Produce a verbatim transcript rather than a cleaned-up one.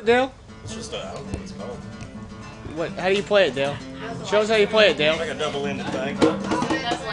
Dale? It's just a, I don't know what it's called. What? How do you play it, Dale? Show us how you play it, Dale. Like a double-ended thing.